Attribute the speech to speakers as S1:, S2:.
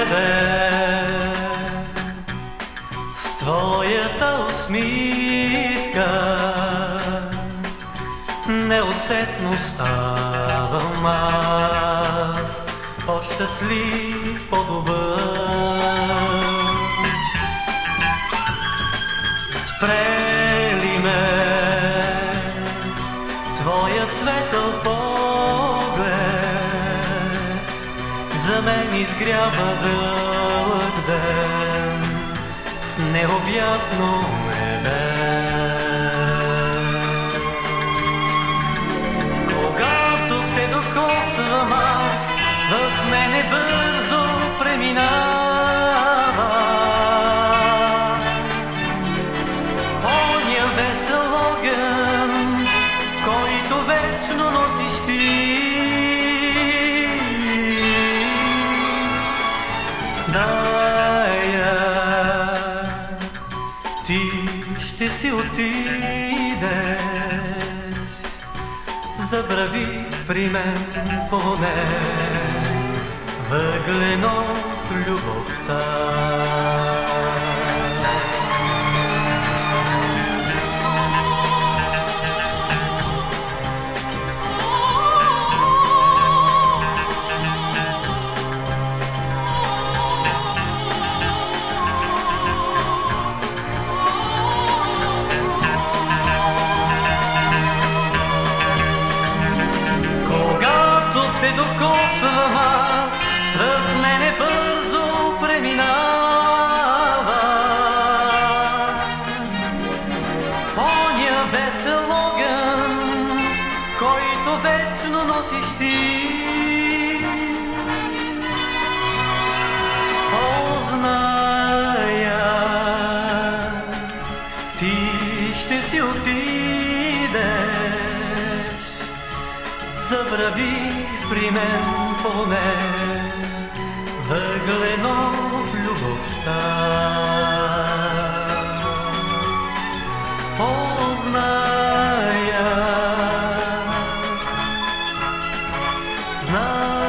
S1: тебе. С твоята усмивка неусетно ставам аз по-щастлив, по-добър. Спре ли ме твоят светъл поглед, за мен изгрява дълъг ден с необятно небе. Когато те докосвам аз, в мене бързо преминава оня весел огън, който вечно носиш ти. Зная, ти ще си отидеш, забрави при мен поне въглен от любовта. Те докосвам аз, в мене бързо преминава оня весел огън, който вечно носиш ти. О, зная, ти ще си отидеш, забрави при мен поне въглено в любовта. О, зная,